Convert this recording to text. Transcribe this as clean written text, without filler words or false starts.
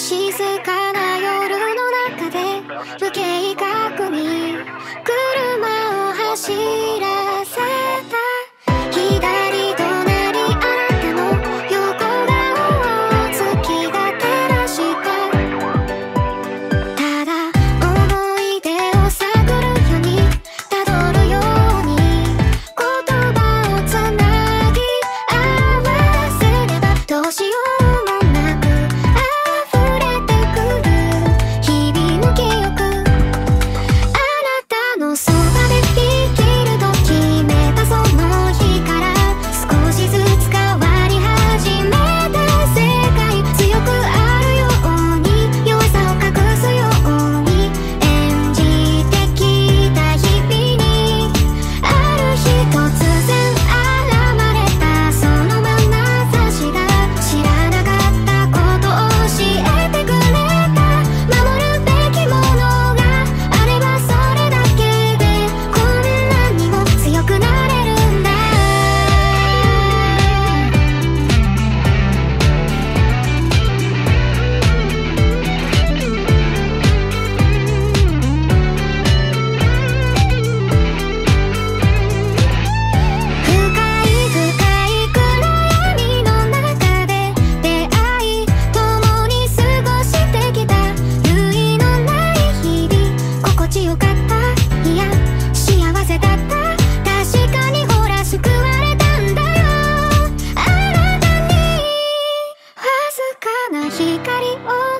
静かな夜の中で無計画に車を走らせた。左隣あなたの横顔を月が照らした。ただ思い出を探るようにたどるように言葉をつなぎ合わせればどうしようもなく溢れてくる日々の記憶。あなたのそばで生きると決めたその日から少しずつ変わり始めた世界。強くあるように弱さを隠すように演じてきた日々にある日突然現れたその眼差しが知らなかったことを教えてくれた。守るべきものがあればそれだけでこんなにも強くなれるんだ。深い深い暗闇の中で出会い共に過ごしてきた類のない日々。心地よかった、いや幸せだった。確かにほら救われたんだよ。あなたにわずかな光を